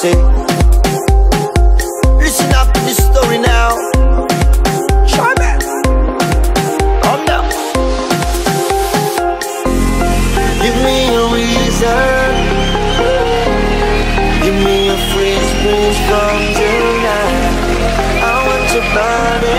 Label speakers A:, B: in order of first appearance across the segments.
A: say. Listen up to this story now. Try man. Calm down. Give me a reason. Give me a phrase, please, from tonight. I want your body.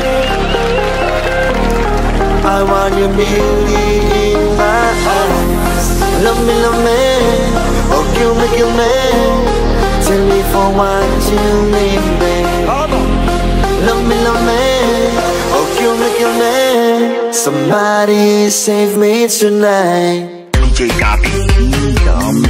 A: I want your beauty in my eyes. Love me, oh kill me. Tell me for what you need me. Love me, oh kill me. Somebody save me tonight.
B: DJ Copy, dumb.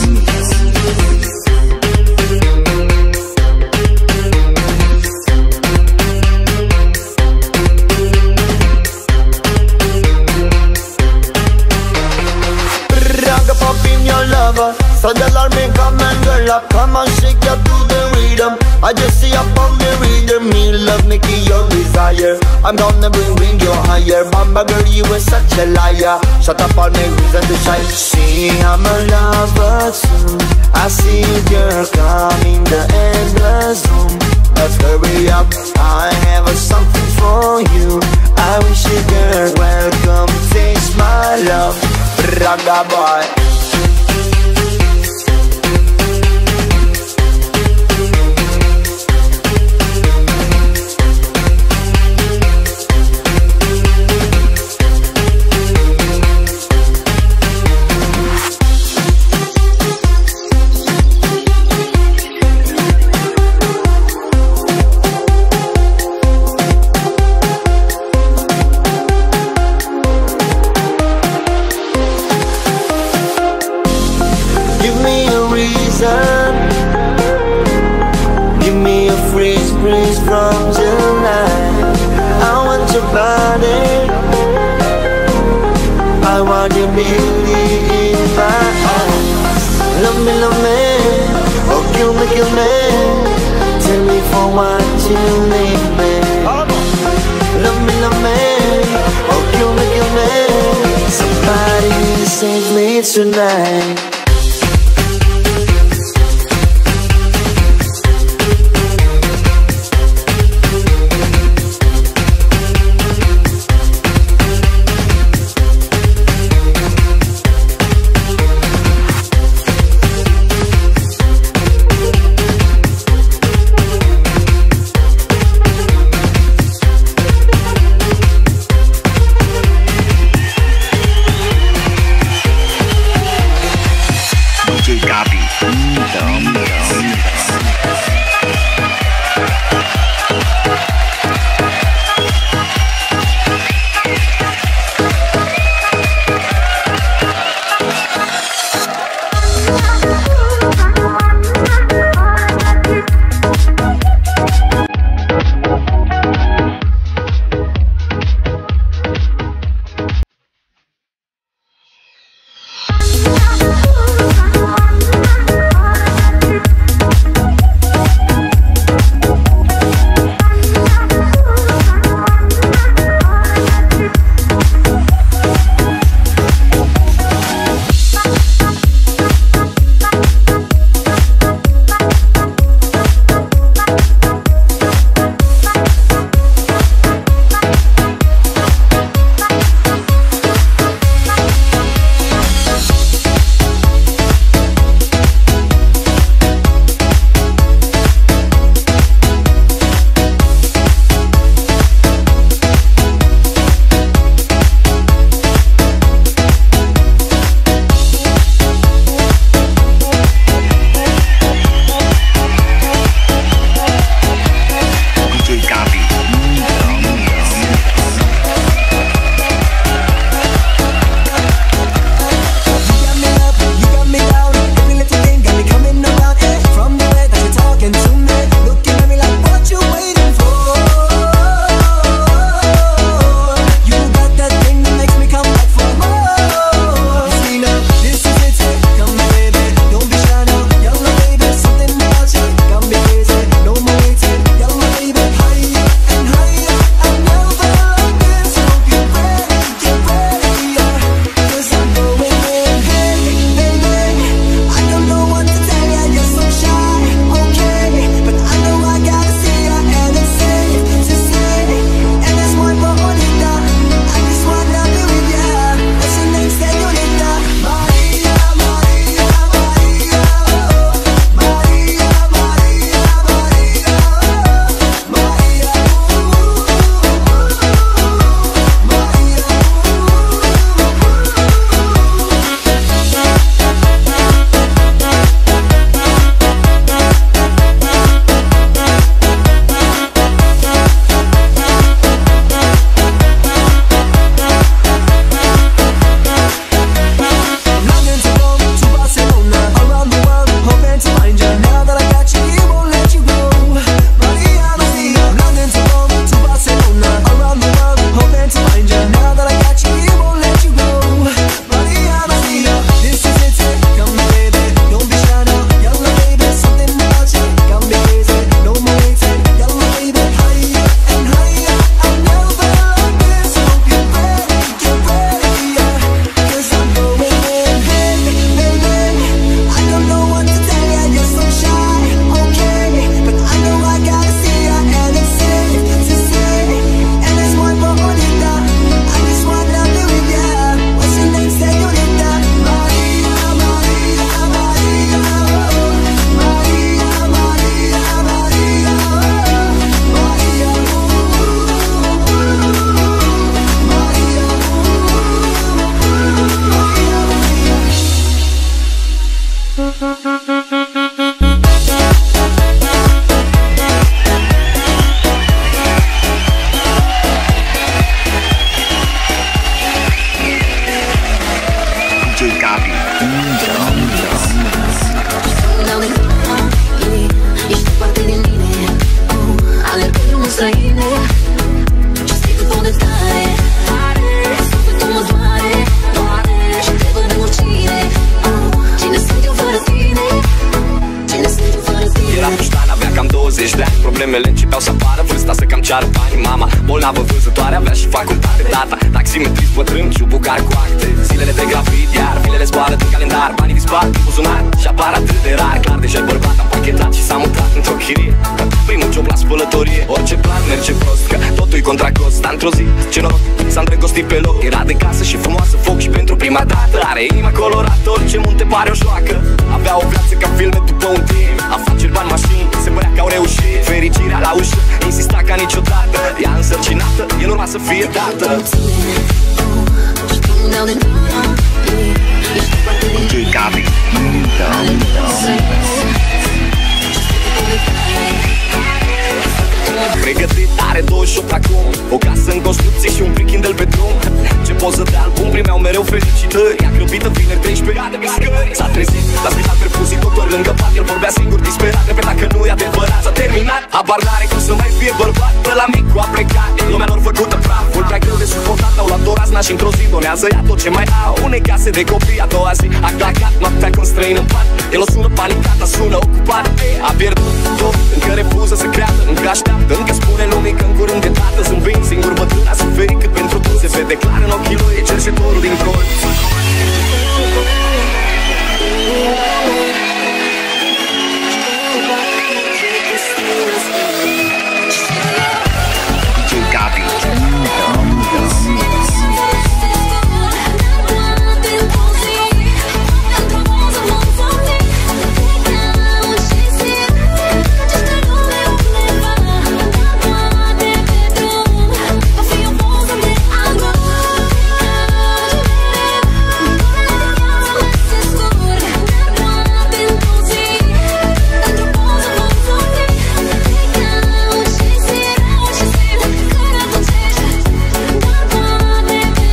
A: So the alarm come and girl up, come and shake you to the rhythm. I just see up on the rhythm, me love make it your desire. I'm gonna bring you higher. Mama girl, you were such a liar. Shut up on me, reason to shine. See, I'm a lover too. I see you girl come in the endless room. Let's hurry up, I have something for you. I wish you girl, welcome, taste my love. Raga boy. Give me a phrase, please, from tonight. I want your body. I want your beauty in my eyes. Love me, oh kill me. Tell me for what you need me. Love me, oh kill me. Somebody save me tonight.
C: străine. Ce strigă tot de tare, sufletul mă doare, și te văd în oricine. Cine sunt eu fără tine? Cine sunt eu fără tine?
D: Era puștan, avea cam 20 de ani. Problemele începeau să apară, vârsta să cam ceară bani. Mama, bolnavă vânzătoare, avea și facultate. Tata, taximetrist bătrân și un bucar cu acte. Zilele de gravid, iar filele zboară din calendar. Banii dispar din buzunar și apar atât de rar. Clar deja bărbat, am pachetat și s-a mutat într-o chirie. Primul job la spălătorie. Orice plan merge prost, că totul-i contra cost. Dar într-o zi, ce noroc, s-a îndrăgostit pe loc. Era de casă și frumoasă, foc și pentru prima dată. Are inima colorată, orice munte pare o joacă. Avea o viață ca filme după un timp. Afaceri, bani, mașini, se părea că au reușit. Fericirea la ușă, insista ca niciodată. Ea însărcinată, el urma să fie tată.
B: Muzica.
D: Pregătit, are 28 acum. O casă în construcție și un prikindel pe drum. Ce poză de album primeau mereu felicitări. Ea grăbită vineri 13 ani pe scări. S-a trezit, l-a spital perfuzic, doctor lângă pat. El vorbea singur disperat, repeta că nu e adevărat. S-a terminat, habar n-are cum să mai fie bărbat. Pe la micu a plecat, lumea lor făcută praf. Mult prea greu de suportat, au luat o razna și într-o zi donează ea tot ce mai au. Unei case de copii, a doua zi a clacat. Noaptea când străin în pat, el o sună panicat, a sună ocupat. A pierdut tot, încă refuză să creadă, încă așteaptă, încă spune lumii că